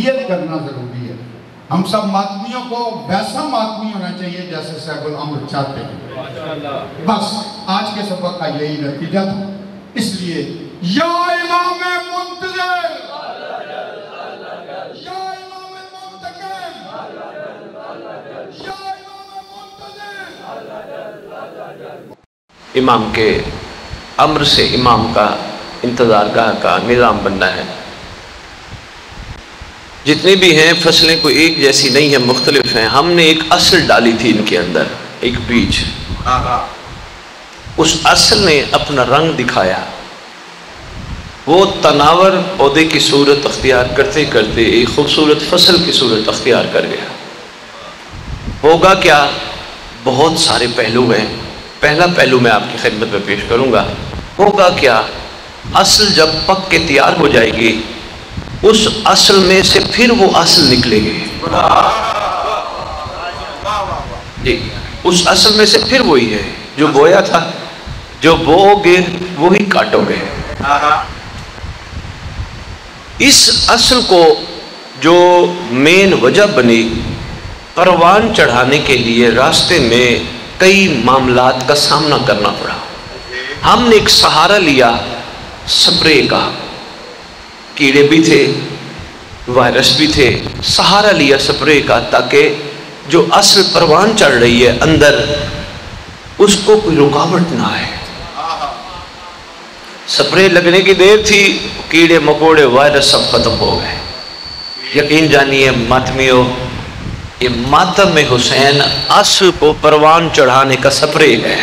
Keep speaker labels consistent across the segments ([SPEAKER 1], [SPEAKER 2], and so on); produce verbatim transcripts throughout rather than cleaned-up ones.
[SPEAKER 1] کرنا ضروری ہے۔ ہم سب ماتمیوں کو ویسا ماتمی ہونا چاہیے جیسے صاحب العمر چاہتے ہیں۔ بس آج کے سبق کا یہی نتیجہ تھا، اس لیے یا امام منتظر، یا امام منتقم، یا امام منتظر۔
[SPEAKER 2] امام کے امر سے امام کا انتظار گاہ کا نظام بننا ہے۔ جتنی بھی ہیں فصلیں کوئی ایک جیسی نہیں ہیں، مختلف ہیں۔ ہم نے ایک اصل ڈالی تھی ان کے اندر، ایک بیج، اس اصل نے اپنا رنگ دکھایا، وہ تناور پودے کی صورت اختیار کرتے کرتے ایک خوبصورت فصل کی صورت اختیار کر گیا۔ ہوگا کیا؟ بہت سارے پہلو ہیں، پہلا پہلو میں آپ کی خدمت میں پیش کروں گا۔ ہوگا کیا؟ اصل جب پک کے تیار ہو جائے گی، اس اصل میں سے پھر وہ اصل نکلے گی، جی اس اصل میں سے پھر وہی ہے جو بویا تھا، جو بو گے وہی کاٹو گے۔ اس اصل کو جو مین وجہ بنی پروان چڑھانے کے لیے راستے میں کئی معاملات کا سامنا کرنا پڑا۔ ہم نے ایک سہارا لیا سپرے کا، کیڑے بھی تھے، وائرس بھی تھے، سہارا لیا سپرے کا تاکہ جو اصل پروان چڑھ رہی ہے اندر اس کو کوئی رکاوٹ نہ آئے۔ سپرے لگنے کی دیر تھی، کیڑے مکوڑے وائرس سب ختم ہو گئے۔ یقین جانیے ماتمیوں، یہ ماتم حسین اصل کو پروان چڑھانے کا سپرے ہے۔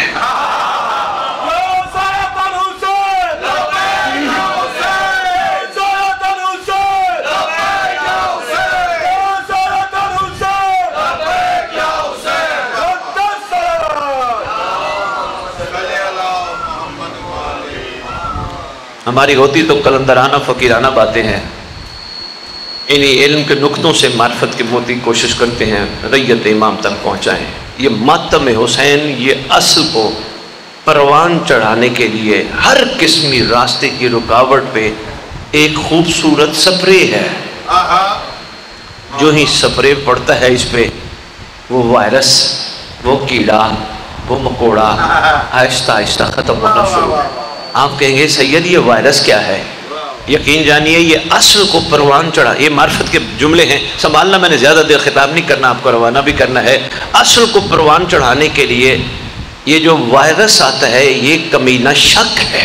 [SPEAKER 2] ہماری ہوتی تو کلندرانہ فقیرانہ باتیں ہیں، انہی علم کے نقطوں سے معرفت کے موتی کوشش کرتے ہیں ریت امام تک پہنچائیں۔ یہ ماتم حسین یہ اصل کو پروان چڑھانے کے لیے ہر قسمی راستے کی رکاوٹ پہ ایک خوبصورت سپرے ہے۔ جو ہی سپرے پڑتا ہے اس پہ، وہ وائرس، وہ کیڑا، وہ مکوڑا آہستہ آہستہ ختم ہونا شروع ہے۔ آپ کہیں گے سید یہ وائرس کیا ہے؟ یقین جانیے یہ اصل کو پروان چڑھا، یہ معرفت کے جملے ہیں، سنبھالنا، میں نے زیادہ دیر خطاب نہیں کرنا، آپ کو روانہ بھی کرنا ہے۔ اصل کو پروان چڑھانے کے لیے یہ جو وائرس آتا ہے یہ کمینہ شک ہے،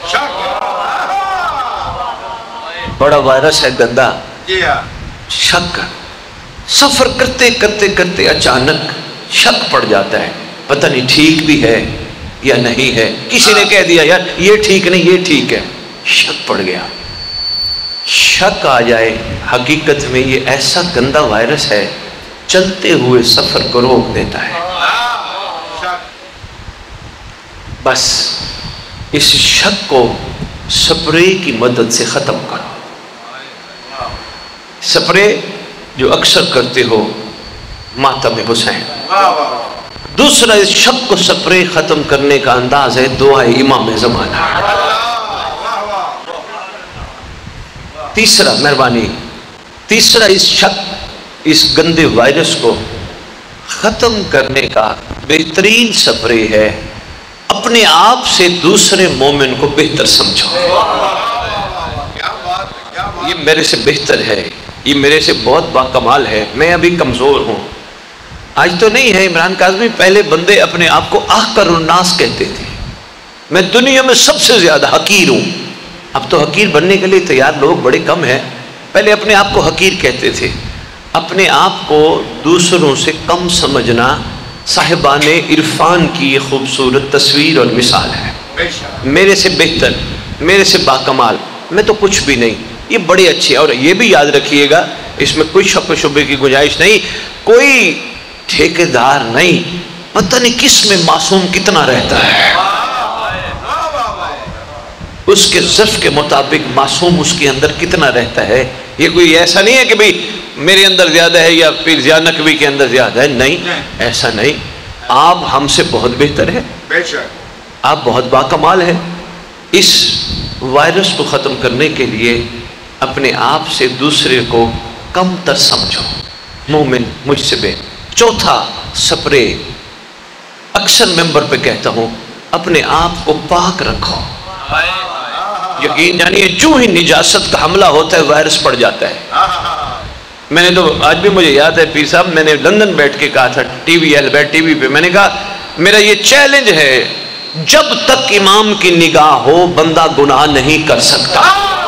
[SPEAKER 2] بڑا وائرس ہے گندا، شک۔ سفر کرتے کرتے کرتے اچانک شک پڑ جاتا ہے، پتہ نہیں ٹھیک بھی ہے یا نہیں ہے۔ کسی نے کہہ دیا یار یہ ٹھیک نہیں یہ ٹھیک ہے، شک پڑ گیا۔ شک آ جائے، حقیقت میں یہ ایسا گندا وائرس ہے چلتے ہوئے سفر کو روک دیتا ہے۔ بس اس شک کو سپرے کی مدد سے ختم کرو۔ سپرے جو اکثر کرتے ہو ماتم حسین۔ دوسرا اس شک کو سپرے ختم کرنے کا انداز ہے دعائے امام زمانہ۔ تیسرا مہربانی تیسرا اس شک، اس گندے وائرس کو ختم کرنے کا بہترین سپرے ہے اپنے آپ سے دوسرے مومن کو بہتر سمجھو۔ یہ میرے سے بہتر ہے، یہ میرے سے بہت باکمال ہے، میں ابھی کمزور ہوں۔ آج تو نہیں ہے، عمران کاظمی پہلے بندے اپنے آپ کو احقر الناس کہتے تھے، میں دنیا میں سب سے زیادہ حقیر ہوں۔ اب تو حقیر بننے کے لیے تیار لوگ بڑے کم ہیں، پہلے اپنے آپ کو حقیر کہتے تھے۔ اپنے آپ کو دوسروں سے کم سمجھنا صاحبان عرفان کی یہ خوبصورت تصویر اور مثال ہے۔ میرے سے بہتر، میرے سے باکمال، میں تو کچھ بھی نہیں، یہ بڑے اچھے۔ اور یہ بھی یاد رکھیے گا، اس میں کوئی شک و شبے کی گنجائش نہیں، کوئی ٹھیکیدار نہیں، پتہ نہیں کس میں معصوم کتنا رہتا ہے، اس کے ظرف کے مطابق معصوم اس کے اندر کتنا رہتا ہے۔ یہ کوئی ایسا نہیں ہے کہ بھئی میرے اندر زیادہ ہے یا پھر زیادہ نقوی کے اندر زیادہ ہے، نہیں، ایسا نہیں۔ آپ ہم سے بہت بہتر ہے، آپ بہت باکمال ہیں۔ اس وائرس کو ختم کرنے کے لیے اپنے آپ سے دوسرے کو कम तर समझो, मोमिन मुझसे बे। चौथा सपरे, अक्सर मेंबर पे कहता हूँ, अपने आप को पाक रखो। यकीन जानिए जो ही निजासत का हमला होता है वायरस पड़ जाता है। मैंने तो आज भी मुझे याद है पीर साहब, मैंने लंदन बैठ के कहा था टीवी एल्बर्ट टीवी पे, मैंने कहा मेरा ये चैलेंज है, जब तक इमाम की निगाह हो बंदा गुनाह नहीं कर सकता।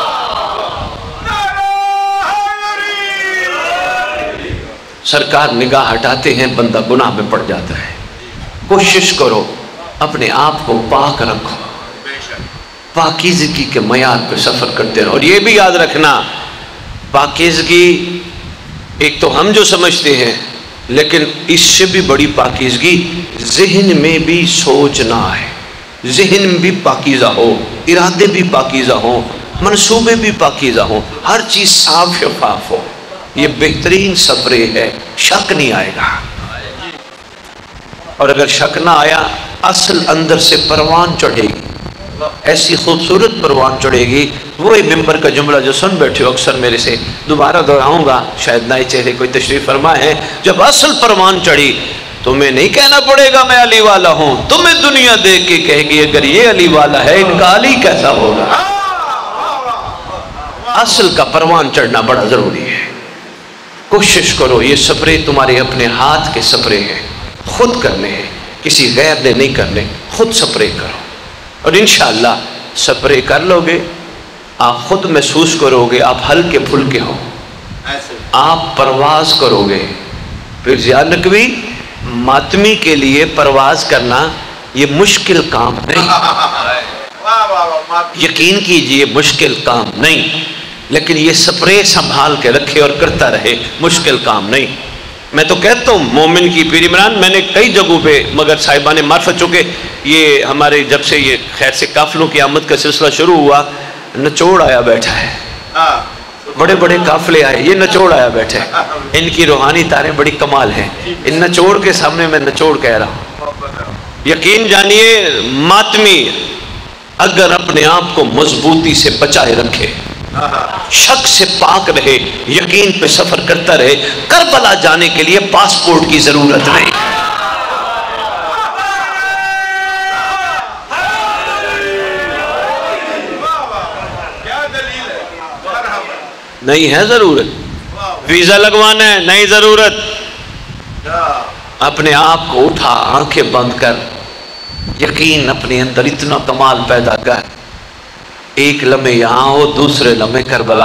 [SPEAKER 2] सरकार निगाह हटाते हैं बंदा गुनाह में पड़ जाता है। कोशिश करो अपने आप को पाक रखो, पाकीज़गी के मयार पे सफ़र करते रहो। और ये भी याद रखना, पाकीज़गी एक तो हम जो समझते हैं, लेकिन इससे भी बड़ी पाकीज़गी ज़हन में भी सोचना है। ज़हन में भी पाकीज़ा हो, इरादे भी पाकीज़ा हो, मंसूबे भी पाकीज़ा हो, हर चीज़ साफ शफाफ हो। ये बेहतरीन सफरे है, शक नहीं आएगा। और अगर शक ना आया, असल अंदर से परवान चढ़ेगी, ऐसी खूबसूरत परवान चढ़ेगी। वही मिंबर का जुमला जो सुन बैठे हो अक्सर मेरे से, दोबारा दोहराऊंगा, शायद नए चेहरे कोई तशरीफ फरमा है। जब असल परवान चढ़ी, तुम्हें नहीं कहना पड़ेगा मैं अली वाला हूं, तुम्हें दुनिया देख के कहेगी अगर ये अली वाला है, इनका अली कैसा होगा। असल का परवान चढ़ना बड़ा जरूरी है। कोशिश करो, ये सफरे तुम्हारे अपने हाथ के सफरे हैं, खुद करने हैं, किसी गैर ने नहीं करने, खुद सफरे करो। और इंशाअल्लाह सफरे कर लोगे, आप खुद महसूस करोगे आप हल्के फुल्के हो, आप परवाज करोगे। फिर ज़िया नकवी, मातमी के लिए परवाज करना ये मुश्किल काम नहीं, यकीन कीजिए मुश्किल काम नहीं, लेकिन ये सफरे संभाल के रखे और करता रहे, मुश्किल काम नहीं। मैं तो कहता हूँ मोमिन की पीर इमरान, मैंने कई जगहों पे, मगर साहिबान मार्फत चुके ये हमारे जब से ये खैर से काफिलों की आमद का सिलसिला शुरू हुआ, नचोड़ आया बैठा है, बड़े बड़े काफिले आए, ये नचोड़ आया बैठे है। इनकी रूहानी तारें बड़ी कमाल हैं, इन नचोड़ के सामने मैं नचोड़ कह रहा हूँ। यकीन जानिए मातमी अगर अपने आप को मजबूती से बचाए रखे, शक से पाक रहे, यकीन पे सफर करता रहे, करबला जाने के लिए पासपोर्ट की जरूरत नहीं। नहीं है जरूरत, वीजा लगवाना है नहीं जरूरत। अपने आप को उठा, आंखें बंद कर, यकीन अपने अंदर इतना कमाल पैदा कर, एक लम्हे यहाँ हो, दूसरे लम्हे करबला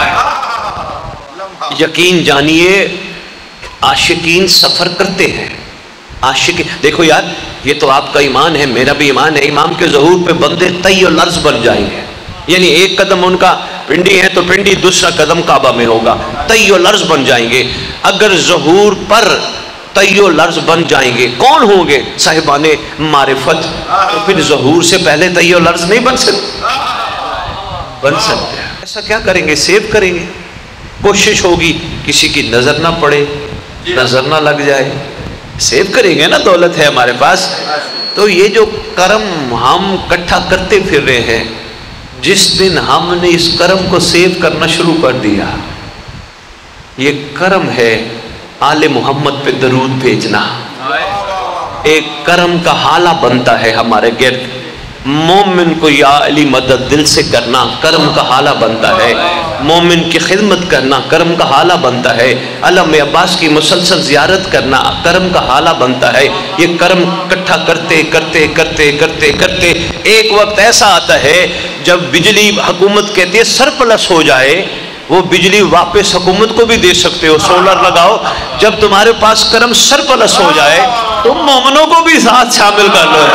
[SPEAKER 2] हो। यकीन जानिए आशिकीन सफर करते हैं। आशिकी देखो यार, ये तो आपका ईमान है, मेरा भी ईमान है, इमाम के ज़हूर पे बंदे तय और लर्ज बन जाएंगे। यानी एक कदम उनका पिंडी है तो पिंडी, दूसरा कदम काबा में होगा, तय और लर्ज बन जाएंगे। अगर ज़हूर पर तय और लर्ज बन जाएंगे, कौन होंगे? साहिबाने मारिफत। तो फिर ज़हूर से पहले तय और लर्ज नहीं बन सकते, बन सकते हैं। ऐसा क्या करेंगे? सेव करेंगे, कोशिश होगी किसी की नजर ना पड़े, नजर ना लग जाए, सेव करेंगे ना, दौलत है हमारे पास। तो ये जो कर्म हम इकट्ठा करते फिर रहे हैं, जिस दिन हमने इस कर्म को सेव करना शुरू कर दिया, ये कर्म है आले मोहम्मद पे दरूद भेजना। एक कर्म का हाला बनता है हमारे गिर्द। मोमिन को या अली मदद दिल से करना कर्म का हाला बनता है, मोमिन की खिदमत करना कर्म का हाला बनता है, अलम अब्बास की मुसलसल ज़ियारत करना कर्म का हाला बनता है। ये कर्म इकट्ठा करते करते करते करते करते एक वक्त ऐसा आता है जब बिजली हुकूमत कहती है सरप्लस हो जाए, वो बिजली वापस हुकूमत को भी दे सकते हो, सोलर लगाओ। जब तुम्हारे पास कर्म सरप्लस हो जाए, तुम मोमिनों को भी साथ शामिल कर लो।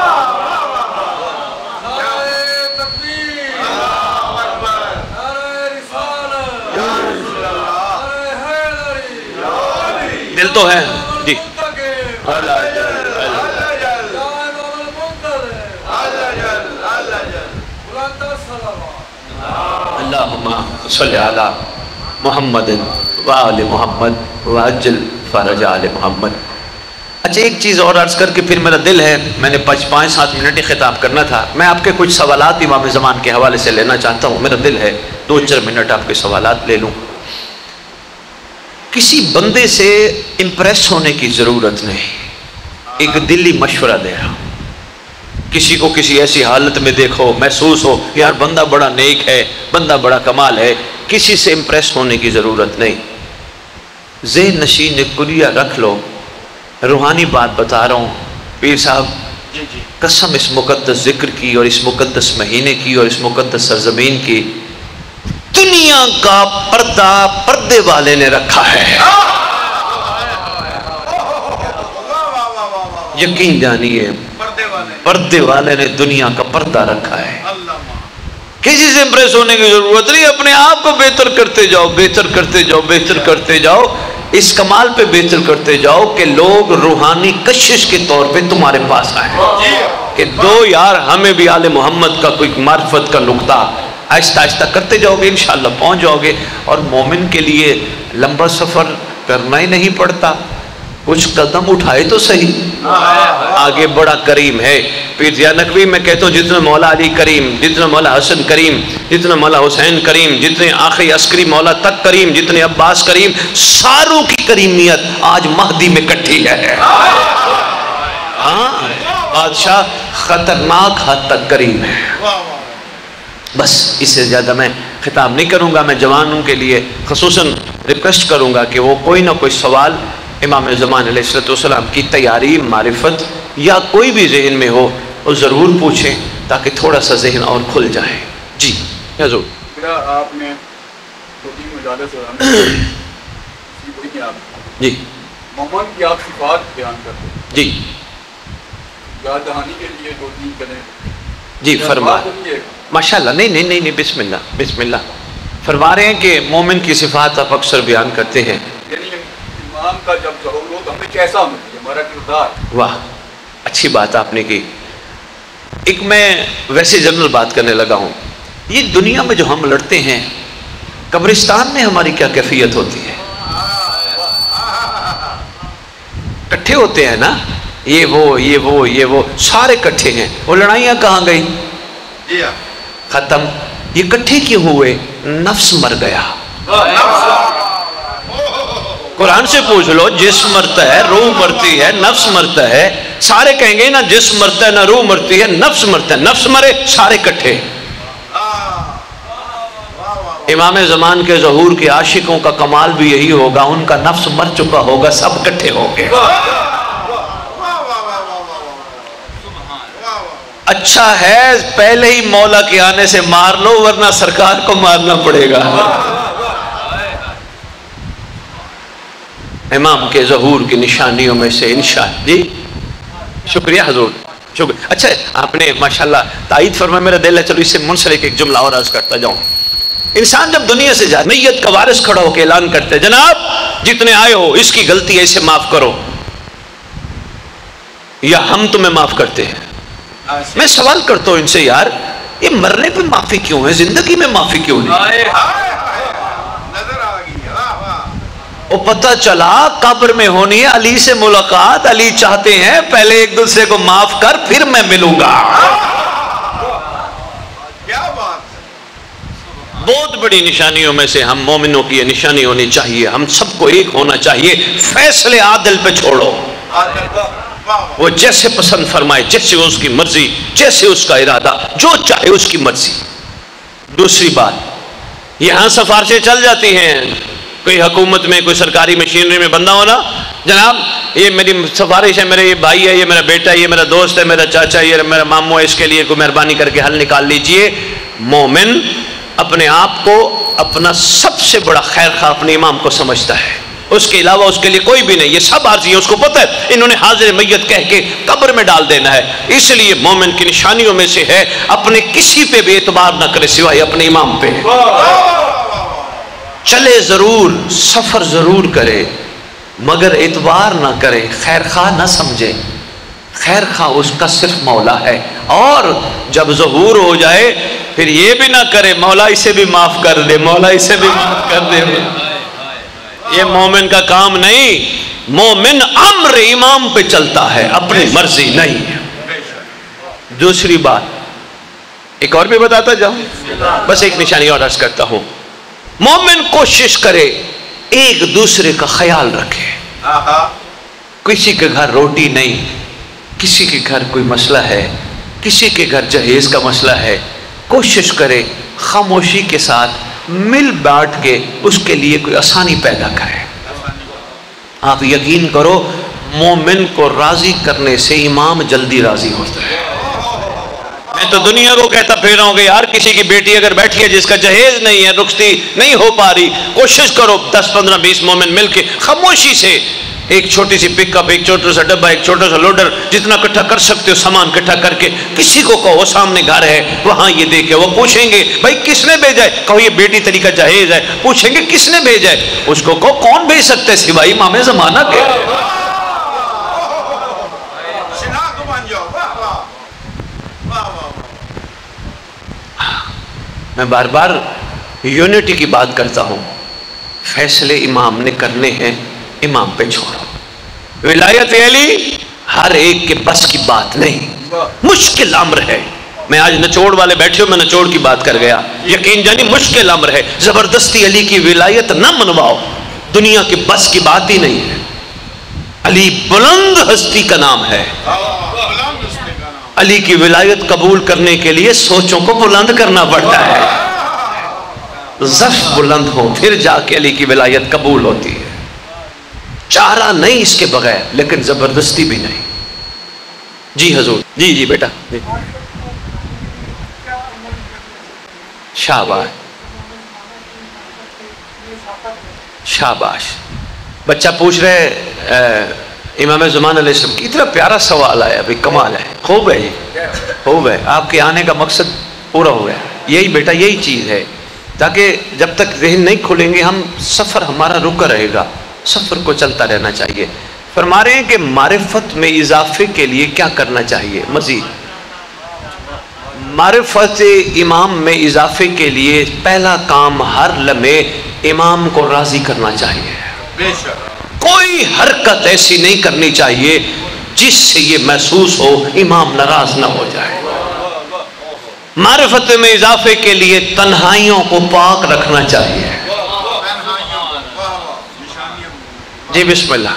[SPEAKER 2] दिल तो है जी। अल्लाहुम्मा सल्ली अला मुहम्मद व आले मोहम्मद व अज्जल फरज आले मोहम्मद। अच्छा, एक चीज़ और अर्ज़ करके फिर मेरा दिल है, मैंने पाँच पाँच सात मिनट ही खिताब करना था। मैं आपके कुछ सवालात इमाम ज़मान के हवाले से लेना चाहता हूँ। मेरा दिल है दो चार मिनट आपके सवालात ले लूँ। किसी बंदे से इम्प्रेस होने की ज़रूरत नहीं। एक दिली मशवरा दे रहा हूँ, किसी को किसी ऐसी हालत में देखो, महसूस हो यार बंदा बड़ा नेक है, बंदा बड़ा कमाल है, किसी से इम्प्रेस होने की ज़रूरत नहीं। ज़हन नशीन कुलिया रख लो, रूहानी बात बता रहा हूँ पीर साहब, कसम इस मुकद्दस जिक्र की और इस मुकद्दस महीने की और इस मुकद्दस सरजमीन की, दुनिया का पर्दा पर्दे वाले ने रखा है। यकीन जानिए, पर्दे वाले ने दुनिया का पर्दा रखा है। किसी से इम्प्रेस होने की जरूरत नहीं, अपने आप को बेहतर करते जाओ, बेहतर करते जाओ, बेहतर करते जाओ, इस कमाल पे बेहतर करते जाओ कि लोग रूहानी कशिश के तौर पे तुम्हारे पास आए कि दो यार हमें भी आले मोहम्मद का कोई मार्फत का नुक्ता। आहिस्ता आहिस्ता करते जाओगे, इंशाअल्लाह पहुंच जाओगे। और मोमिन के लिए लंबा सफ़र करना ही नहीं पड़ता, कुछ कदम उठाए तो सही, आगे बड़ा करीम है। फिर ज़िया नकवी में कहता हूँ, जितना मौला अली करीम, जितना मौला हसन करीम, जितना मौला हुसैन करीम, जितने आखिरी अस्करी मौला तक करीम, जितने अब्बास करीम, सारों की करीमियत आज महदी में इकट्ठी है। हाँ, बादशाह खतरनाक हद तक करीम है। बस इससे ज़्यादा मैं खिताब नहीं करूँगा। मैं जवानों के लिए खसूसन रिक्वेस्ट करूँगा कि वो कोई ना कोई सवाल इमाम ज़मान अलैहिस्सलाम की तैयारी, मारिफत या कोई भी जहन में हो वो ज़रूर पूछें, ताकि थोड़ा सा जहन और खुल जाए। जी हज़ूर,
[SPEAKER 3] मेरा आपने दो तीन मजालिस
[SPEAKER 2] जी
[SPEAKER 3] मोहम्मद की आप सिफात बयान करते हैं
[SPEAKER 2] जी,
[SPEAKER 3] याद दहानी के लिए दो तीन करें
[SPEAKER 2] जी फरमा। माशाल्लाह, नहीं नहीं नहीं नहीं बिस्मिल्लाह बिस्मिल्लाह। फरमा रहे हैं कि मोमिन की सिफात आप अक्सर बयान करते हैं।
[SPEAKER 3] इमाम का जब ज़हूर हो तो हमें कैसा होना चाहिए, हमारा किरदार।
[SPEAKER 2] वाह, अच्छी बात आपने की। एक मैं वैसे जनरल बात करने लगा हूँ, ये दुनिया में जो हम लड़ते हैं, कब्रिस्तान में हमारी क्या कैफियत होती है? इकट्ठे होते हैं ना, ये वो ये वो ये वो सारे इकट्ठे हैं, वो लड़ाइयाँ कहाँ गई? खत्म। ये इकट्ठे क्यों हुए? नफ्स मर गया। कुरान से पूछ लो, जिस्म मरता है, रूह मरती है, नफ्स मरता है। सारे कहेंगे ना जिस्म मरता है, ना रूह मरती है, नफ्स मरता है। नफ्स मरे, सारे इकट्ठे। इमाम ज़मान के ज़हूर के आशिकों का कमाल भी यही होगा, उनका नफ्स मर चुका होगा, सब इकट्ठे हो गए। अच्छा है पहले ही मौला के आने से मार लो, वरना सरकार को मारना पड़ेगा। इमाम के ज़हूर की निशानियों में से इंशाअल्लाह। जी शुक्रिया हजूर, शुक्रिया। अच्छा आपने माशाल्लाह ताईद फरमाया, मेरा दिल है, चलो इससे मुंसलिक एक जुमला और अर्ज करता जाऊं। इंसान जब दुनिया से जाए, मैयत का वारिस खड़ा होकर ऐलान करते हैं, जनाब जितने आए हो इसकी गलती है, इसे माफ करो, या हम तुम्हें माफ करते हैं। मैं सवाल करता हूं इनसे, यार ये मरने पे माफी क्यों है, जिंदगी में माफी क्यों नहीं? वो पता चला कब्र में होनी है अली से मुलाकात, अली चाहते हैं पहले एक दूसरे को माफ कर, फिर मैं मिलूंगा।
[SPEAKER 3] क्या बात,
[SPEAKER 2] बहुत बड़ी निशानियों में से हम मोमिनों की ये निशानी होनी चाहिए। हम सबको एक होना चाहिए, फैसले आदिल पे छोड़ो, वो जैसे पसंद फरमाए, जैसे उसकी मर्जी, जैसे उसका इरादा, जो चाहे उसकी मर्जी। दूसरी बात, यहां सिफारिशें चल जाती हैं, कोई हुकूमत में, कोई सरकारी मशीनरी में बंदा होना, जनाब ये मेरी सिफारिश है, मेरे ये भाई है, ये मेरा बेटा है, ये मेरा दोस्त है, मेरा चाचा, ये मेरा मामू है, इसके लिए कोई मेहरबानी करके हल निकाल लीजिए। मोमिन अपने आप को अपना सबसे बड़ा खैर खा अपने इमाम को समझता है, उसके अलावा उसके लिए कोई भी नहीं। ये सब आरज़ी है, उसको पता है इन्होंने हाजिर मैयत कह के कब्र में डाल देना है। इसलिए मोमिन की निशानियों में से है अपने किसी पे भी एतबार ना करे सिवाय अपने इमाम पे। चले जरूर, सफर जरूर करे, मगर एतबार ना करे, खैर खा ना समझे। खैर खा उसका सिर्फ मौला है। और जब ज़हूर हो जाए फिर ये भी ना करे मौला इसे भी माफ कर दे, मौला इसे भी माफ कर दे। ये मोमिन का काम नहीं। मोमिन अम्र इमाम पे चलता है, अपनी मर्जी नहीं। दूसरी बात एक और भी बताता जाऊं, बस एक निशानी और अर्ज करता हूं। मोमिन कोशिश करे ایک دوسرے کا خیال رکھے. کسی کے گھر روٹی نہیں، کسی کے گھر کوئی مسئلہ ہے، کسی کے گھر جہیز کا مسئلہ ہے، کوشش کرے خاموشی کے ساتھ مل بانٹ کے اس کے لیے کوئی آسانی پیدا کرے. آپ یقین کرو مومن کو راضی کرنے سے امام جلدی راضی ہوتا ہے. میں تو دنیا کو کہتا پھر رہا ہوں کہ یار کسی کی بیٹی اگر بیٹھی ہے جس کا جہیز نہیں ہے، رخصتی نہیں ہو پا رہی، کوشش کرو دس پندرہ بیس مومن مل کے خاموشی سے ایک چھوٹی سی پک اپ، ایک چھوٹا سا ڈبہ، ایک چھوٹا سا لوڈر، جتنا اکٹھا کر سکتے ہو سامان اکٹھا کر کے کسی کو کہو سامنے گھر ہے وہاں یہ دیکھے. وہ پوچھیں گے بھائی کس نے بھیجا ہے، کہو یہ بیٹی تری کا جہیز ہے. پوچھیں گے کس نے بھیجا ہے، اس کو کہو کون بھیج سکتے سوائے امام زمانہ کے. میں بار بار یونٹی کی بات کرتا ہوں. فیصلے امام نے کرنے ہیں، امام پہ چھوڑو. ولایت علی ہر ایک کے بس کی بات نہیں، مشکل امر ہے. میں آج نچوڑ والے بیٹھے ہو، میں نچوڑ کی بات کر گیا. یقین جانی مشکل امر ہے. زبردستی علی کی ولایت نہ منواؤ، دنیا کے بس کی بات ہی نہیں ہے. علی بلند ہستی کا نام ہے. علی کی ولایت قبول کرنے کے لیے سوچوں کو بلند کرنا پڑتا ہے. ظرف بلند ہو پھر جا کے علی کی ولایت قبول ہوتی ہے. چارہ نہیں اس کے بغیر، لیکن زبردستی بھی نہیں. جی حضور. جی جی بیٹا. جی. شاباش شاباش. بچہ پوچھ رہے امام زمان علیہ السلام کی، اتنا پیارا سوال آیا بھائی، کمال ہے. خوب ہے جی، خوب ہے. آپ کے آنے کا مقصد پورا ہو گیا. یہی بیٹا یہی چیز ہے، تاکہ جب تک ذہن نہیں کھلیں گے ہم سفر ہمارا رکا رہے گا. سفر کو چلتا رہنا چاہیے. فرما رہے ہیں کہ معرفت میں اضافے کے لیے کیا کرنا چاہیے مزید. معرفت امام میں اضافے کے لیے پہلا کام ہر لمحے امام کو راضی کرنا چاہیے.
[SPEAKER 3] بے شک
[SPEAKER 2] کوئی حرکت ایسی نہیں کرنی چاہیے جس سے یہ محسوس ہو امام ناراض نہ ہو جائے. معرفت میں اضافے کے لیے تنہائیوں کو پاک رکھنا چاہیے. جی بسم اللہ.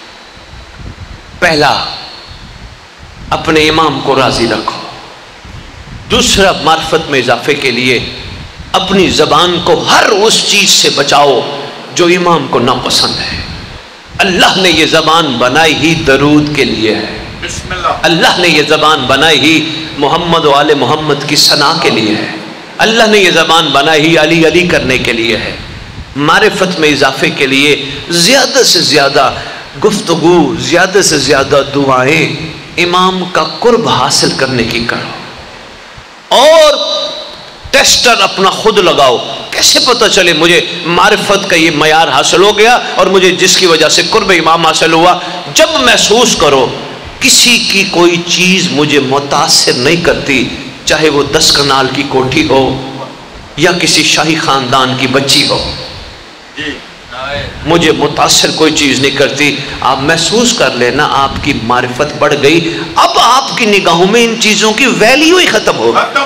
[SPEAKER 2] پہلا اپنے امام کو راضی رکھو. دوسرا معرفت میں اضافے کے لیے اپنی زبان کو ہر اس چیز سے بچاؤ جو امام کو ناپسند ہے. اللہ نے یہ زبان بنائی ہی درود کے لیے ہے.
[SPEAKER 3] بسم اللہ.
[SPEAKER 2] اللہ نے یہ زبان بنائی ہی محمد و آل محمد کی ثنا کے لیے ہے. اللہ نے یہ زبان بنائی ہی علی علی کرنے کے لیے ہے. معرفت میں اضافے کے لیے زیادہ سے زیادہ گفتگو، زیادہ سے زیادہ دعائیں امام کا قرب حاصل کرنے کی کرو. اور ٹیسٹر اپنا خود لگاؤ. کیسے پتہ چلے مجھے معرفت کا یہ معیار حاصل ہو گیا اور مجھے جس کی وجہ سے قرب امام حاصل ہوا؟ جب محسوس کرو کسی کی کوئی چیز مجھے متاثر نہیں کرتی، چاہے وہ دس کنال کی کوٹھی ہو یا کسی شاہی خاندان کی بچی ہو، مجھے متاثر کوئی چیز نہیں کرتی، آپ محسوس کر لینا آپ کی معرفت بڑھ گئی. اب آپ کی نگاہوں میں ان چیزوں کی ویلیو ہی ختم ہو گئی.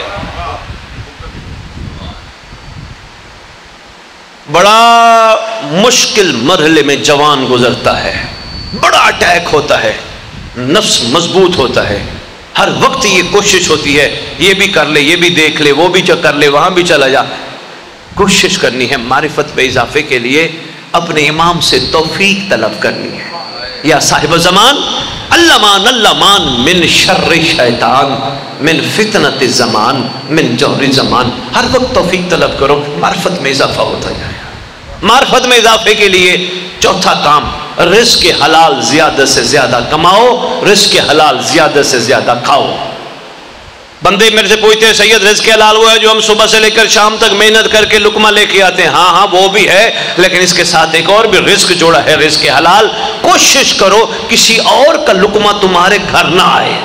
[SPEAKER 2] بڑا مشکل مرحلے میں جوان گزرتا ہے، بڑا اٹیک ہوتا ہے، نفس مضبوط ہوتا ہے. ہر وقت یہ کوشش ہوتی ہے یہ بھی کر لے، یہ بھی دیکھ لے، وہ بھی کر لے، وہاں بھی چلا جا. کوشش کرنی ہے معرفت میں اضافے کے لیے اپنے امام سے توفیق طلب کرنی ہے. یا صاحب زمان اللہ مان اللہ مان من شر شیطان من فتنت الزمان من جور زمان. ہر وقت توفیق طلب کرو، معرفت میں اضافہ ہوتا جائے. معرفت میں اضافے کے لیے چوتھا کام، رزق حلال زیادہ سے زیادہ کماؤ، رزق حلال زیادہ سے زیادہ کھاؤ. بندے میرے سے پوچھتے ہیں سید رزق حلال وہ ہے جو ہم صبح سے لے کر شام تک محنت کر کے لقمہ لے کے آتے ہیں؟ ہاں ہاں وہ بھی ہے، لیکن اس کے ساتھ ایک اور بھی رزق جوڑا ہے، رزق حلال. کوشش کرو کسی اور کا لقمہ تمہارے گھر نہ آئے.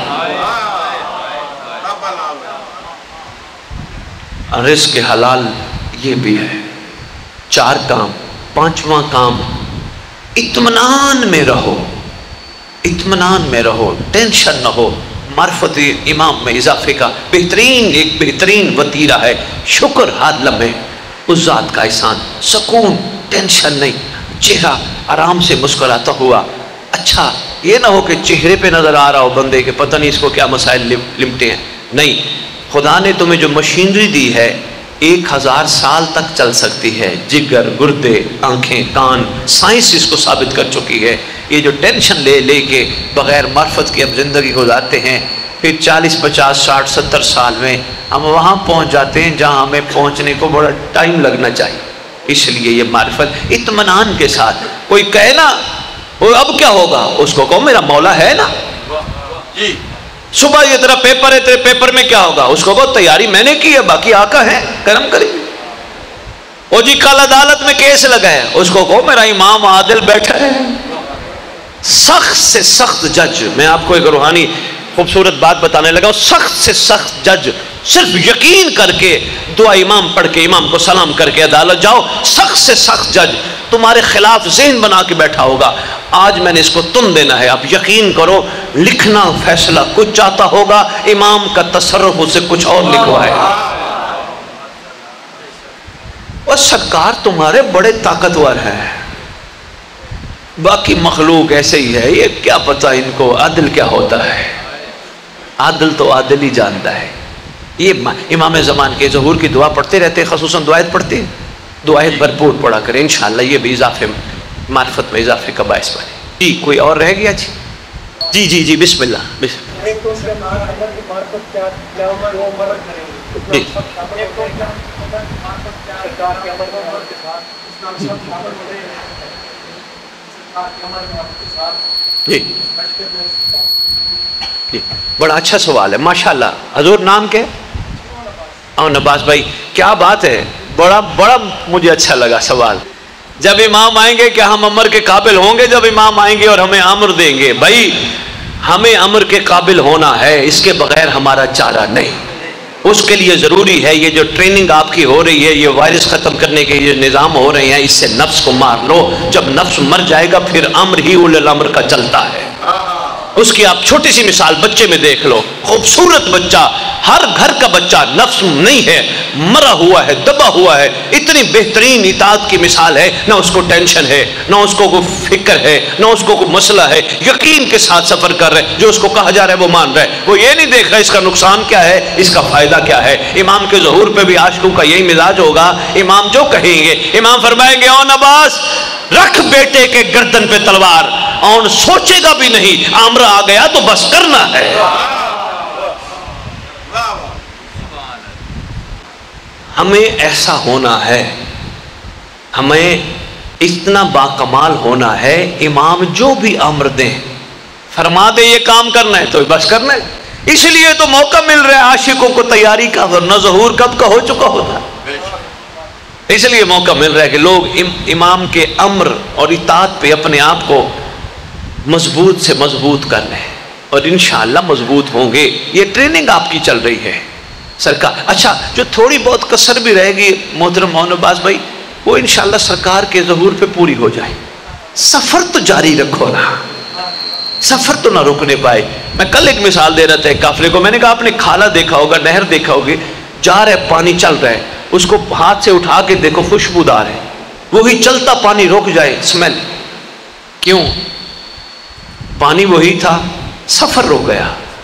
[SPEAKER 2] رزق حلال یہ بھی ہے. چار کام. پانچواں کام، اطمینان میں رہو. اطمینان میں رہو، ٹینشن نہ ہو. معرفت امام میں اضافے کا بہترین ایک بہترین وتیرہ ہے شکر. ہر لمحے اس ذات کا احسان، سکون، ٹینشن نہیں. चेहरा आराम से मुस्कुराता हुआ। अच्छा ये ना हो कि चेहरे पे नजर आ रहा हो बंदे के पता नहीं इसको क्या मसाइल लिपटे हैं। नहीं, खुदा ने तुम्हें जो मशीनरी दी है एक हजार साल तक चल सकती है। जिगर, गुर्दे, आंखें, कान, साइंस इसको साबित कर चुकी है। ये जो टेंशन ले ले के बगैर मार्फत की हम जिंदगी गुजारते हैं, फिर चालीस पचास साठ सत्तर साल में हम वहाँ पहुँच जाते हैं जहाँ हमें पहुँचने को बड़ा टाइम लगना चाहिए। इसलिए ये मार्फत इत्मीनान के साथ, कोई कहे ना वो अब क्या होगा, उसको कहो मेरा मौला है ना जी। सुबह ये तेरा पेपर है, तेरे पेपर में क्या होगा, उसको कहो तैयारी मैंने की है, बाकी आका है करम करेंगे। ओ जी कल अदालत में केस लगा है, उसको कहो मेरा इमाम आदिल बैठा है। सख्त से सख्त जज, मैं आपको एक रूहानी खूबसूरत बात बताने लगा, सख्त से सख्त जज सिर्फ यकीन करके दुआ इमाम पढ़ के इमाम को सलाम करके अदालत जाओ, सख्त से सख्त जज तुम्हारे खिलाफ ज़हन बना के बैठा होगा, आज मैंने इसको तुम देना है, आप यकीन करो लिखना फैसला कुछ चाहता होगा, इमाम का तसर्रुफ उसे कुछ और लिखवाएगा। और सरकार तुम्हारे बड़े ताकतवर है, बाकी मखलूक ऐसे ही है, ये क्या पता इनको आदिल क्या होता है। आदिल तो आदिल ही जानता है। ये इमाम ज़मान के ज़हूर की दुआ पढ़ते रहते, ख़ुसूसन दुआएं पढ़ते हैं, दुआएं भरपूर पढ़ा करें, इंशाअल्लाह ये भी इजाफे मार्फत में इजाफे का बायस बने। जी कोई और रह गया जी? जी जी जी बिस्मिल्लाह बिस्मिल्लाह। जी जी बड़ा अच्छा सवाल है माशाल्लाह। हजूर नाम क्या है? और नवाज भाई क्या बात है, बड़ा बड़ा मुझे अच्छा लगा सवाल। जब इमाम आएंगे क्या हम अमर के काबिल होंगे? जब इमाम आएंगे और हमें अमर देंगे, भाई हमें अमर के काबिल होना है, इसके बगैर हमारा चारा नहीं। उसके लिए ज़रूरी है ये जो ट्रेनिंग आपकी हो रही है, ये वायरस ख़त्म करने के ये निज़ाम हो रहे हैं, इससे नफ्स को मार लो। जब नफ्स मर जाएगा फिर अमर ही उल अमर का चलता है। उसकी आप छोटी सी मिसाल बच्चे में देख लो, खूबसूरत बच्चा, हर घर का बच्चा नफ्स नहीं है, मरा हुआ है, दबा हुआ है, इतनी बेहतरीन इताअत की मिसाल है, ना उसको टेंशन है, ना उसको कोई फिक्र है, ना उसको कोई मसला है, यकीन के साथ सफर कर रहे, जो उसको कहा जा रहा है वो मान रहा है, वो ये नहीं देख रहा इसका नुकसान क्या है, इसका फायदा क्या है। इमाम के ज़हूर पे भी आशिकों का यही मिजाज होगा, इमाम जो कहेंगे, इमाम फरमाएंगे ओ नवाज रख बेटे के गर्दन पे तलवार, और सोचेगा भी नहीं, आमरा आ गया तो बस करना है। हमें ऐसा होना है, हमें इतना बाकमाल होना है, इमाम जो भी अमर दें फरमा दे ये काम करना है तो बस करना है। इसलिए तो मौका मिल रहा है आशिकों को तैयारी का, वरना ज़हूर कब का हो चुका होता। इसलिए मौका मिल रहा है कि लोग इम, इमाम के अम्र और इताअत पे अपने आप को मजबूत से मजबूत कर लें और इंशाअल्लाह मजबूत होंगे। ये ट्रेनिंग आपकी चल रही है सरकार। अच्छा जो थोड़ी बहुत कसर भी रहेगी मोहतरम मोहन अब्बास भाई, वो इंशाअल्लाह सरकार के ज़हूर पे पूरी हो जाए। सफ़र तो जारी रखो ना, सफ़र तो ना रुकने पाए। मैं कल एक मिसाल दे रहा था काफिले को, मैंने कहा आपने खाला देखा होगा, नहर देखा होगी, जा रहा है पानी चल रहा है, उसको हाथ से उठा के देखो खुशबूदार है, वही चलता पानी रुक जाए स्मेल, क्यों? पानी वही था, सफर रुक गया।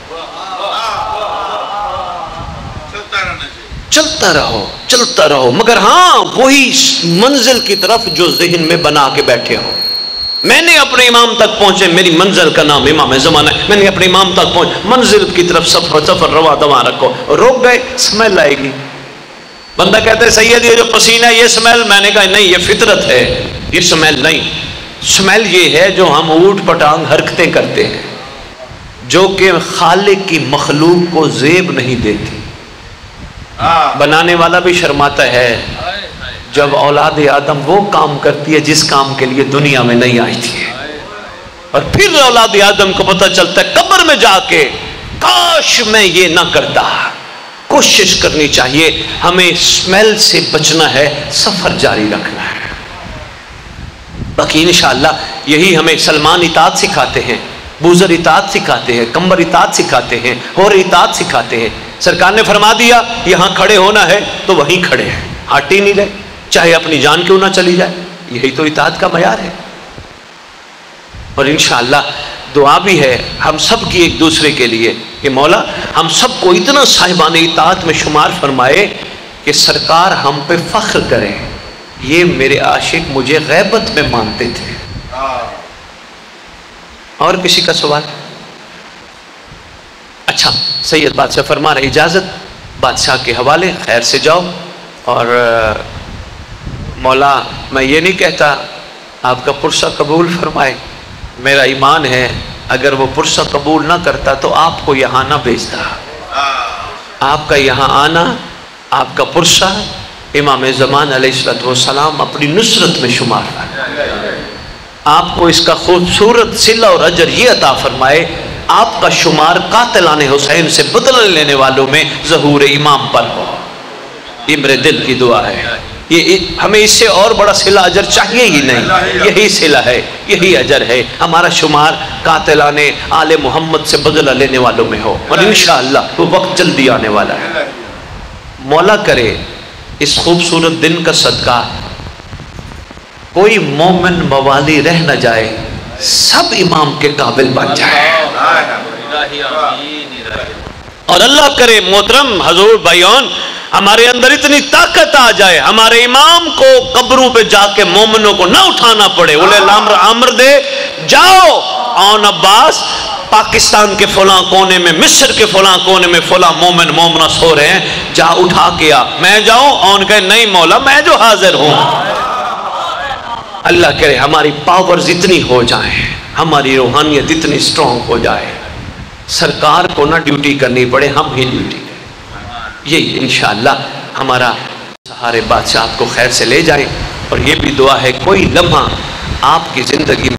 [SPEAKER 2] चलता रहो चलता रहो, मगर हाँ वही मंजिल की तरफ जो ज़हन में बना के बैठे हो। मैंने अपने इमाम तक पहुंचे, मेरी मंजिल का नाम इमाम ज़माना है, मैंने अपने इमाम तक पहुंच, मंजिल की तरफ सफर सफर रवा दवा रखो, रुक गए स्मेल आएगी। बंदा कहता है सैयद ये जो पसीना है ये स्मेल, मैंने कहा नहीं ये फितरत है, ये स्मेल नहीं। स्मेल ये है जो हम ऊट पटांग हरकतें करते हैं, जो कि खालिक की मखलूक को ज़ेब नहीं देती। बनाने वाला भी शर्माता है जब औलाद आदम वो काम करती है जिस काम के लिए दुनिया में नहीं आई थी, और फिर औलाद आदम को पता चलता है कब्र में जाके काश मैं ये ना करता। कोशिश करनी चाहिए, हमें स्मेल से बचना है, सफर जारी रखना है। बाकी इंशाअल्लाह यही हमें सलमान इताअत सिखाते हैं, बूजर इताअत सिखाते हैं, कंबर इताअत सिखाते हैं, होर इताअत सिखाते हैं। सरकार ने फरमा दिया यहाँ खड़े होना है तो वहीं खड़े हैं, हट ही नहीं रहे, चाहे अपनी जान क्यों ना चली जाए। यही तो इताअत का मयार है। और इंशाअल्लाह दुआ भी है हम सब की एक दूसरे के लिए कि मौला हम सबको इतना साहिबान इताअत में शुमार फरमाए कि सरकार हम पे फख्र करें, ये मेरे आशिक मुझे गैबत में मानते थे। और किसी का सवाल? अच्छा, सैयद बादशाह फरमा रहे इजाज़त बादशाह के हवाले, खैर से जाओ। और मौला मैं ये नहीं कहता आपका पुरसा कबूल फरमाए, मेरा ईमान है अगर वो पुरसा कबूल ना करता तो आपको यहाँ ना भेजता। आपका यहाँ आना, आपका पुरसा इमाम ज़मान अलैहिस्सलाम अपनी नुसरत में शुमार है। आपको इसका खूबसूरत सिला और अजर ये अता फरमाए, आपका शुमार कातिलाने हुसैन से बदला लेने वालों में ज़हूर इमाम पर हो। ये मेरे दिल की दुआ है। ये हमें इससे और बड़ा सिला अजर चाहिए ही नहीं, यही सिला है, यही अजर है। हमारा शुमार कातिलाने आले मोहम्मद से बदला लेने वालों में हो और इंशाअल्लाह वो वक्त जल्दी आने वाला है। मौला करे इस खूबसूरत दिन का सदका कोई मोमिन मवाली रह न जाए, सब इमाम के काबिल बन जाए। और अल्लाह करे मोहतरम हजूर भाइयों हमारे अंदर इतनी ताकत आ जाए, हमारे इमाम को कब्रों पे जाके मोमिनों को ना उठाना पड़े। बोले अमर दे जाओ औन अब्बास पाकिस्तान के फलां कोने में, मिस्र के फलां कोने में फलां मोमिन मोमना सो रहे हैं, जा उठा के आ, मैं जाऊं? और कहे नहीं मौला मैं जो हाजिर हूं। अल्लाह करे हमारी पावर्स इतनी हो जाए, हमारी रूहानियत इतनी स्ट्रांग हो जाए, सरकार को ना ड्यूटी करनी पड़े, हम ही ड्यूटी करें। यही इंशाअल्लाह हमारा सहारे बादशाह आपको खैर से ले जाए। और ये भी दुआ है कोई लम्हा आपकी जिंदगी